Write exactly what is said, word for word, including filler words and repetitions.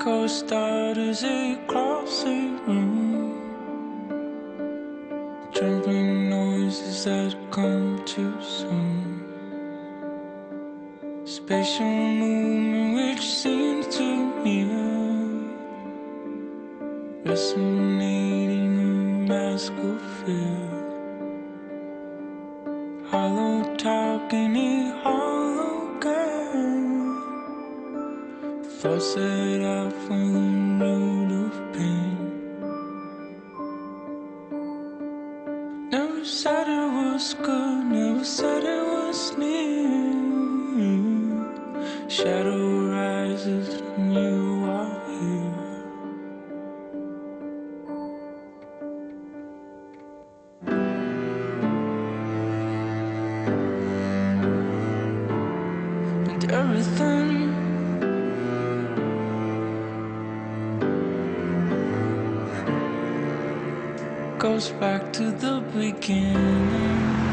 echo start as it crosses the room. Trembling noises that come too soon. Spatial movement which seems too near, resonating a mask of fear. Hollow talk in a hologram, thoughts set out from the road of pain. Never said it was good, never said it was near. Shadow rises and you are here. And everything goes back to the beginning.